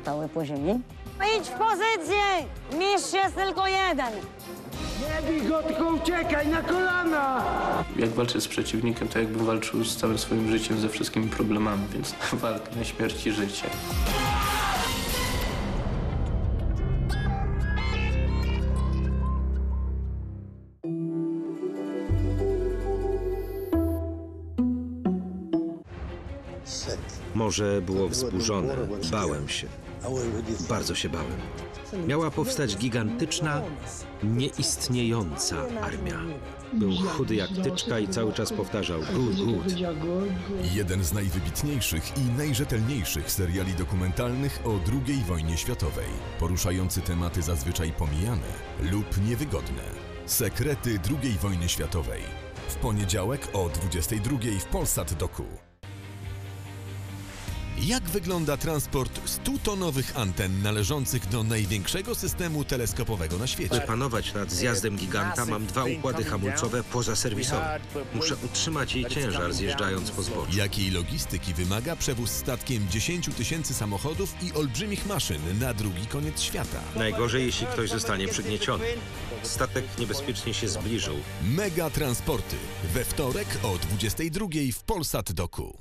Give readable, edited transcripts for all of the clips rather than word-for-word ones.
latały po ziemi. Idź w pozycję! Mistrz jest tylko jeden! Nie bij go, tylko uciekaj na kolana! Jak walczę z przeciwnikiem, to jakbym walczył z całym swoim życiem, ze wszystkimi problemami, więc walka na śmierć i życie. Morze było wzburzone. Bałem się. Bardzo się bałem. Miała powstać gigantyczna, nieistniejąca armia. Był chudy jak tyczka i cały czas powtarzał good, good. Jeden z najwybitniejszych i najrzetelniejszych seriali dokumentalnych o II wojnie światowej, poruszający tematy zazwyczaj pomijane lub niewygodne. Sekrety II wojny światowej. W poniedziałek o 22:00 w Polsat Doku. Jak wygląda transport 100-tonowych anten należących do największego systemu teleskopowego na świecie? By panować nad zjazdem giganta, mam 2 układy hamulcowe pozaserwisowe. Muszę utrzymać jej ciężar zjeżdżając po zboczu. Jakiej logistyki wymaga przewóz statkiem 10 000 samochodów i olbrzymich maszyn na drugi koniec świata? Najgorzej, jeśli ktoś zostanie przygnieciony. Statek niebezpiecznie się zbliżył. Mega transporty. We wtorek o 22:00 w Polsat Doku.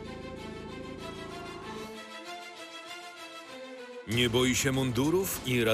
Nie boi się mundurów i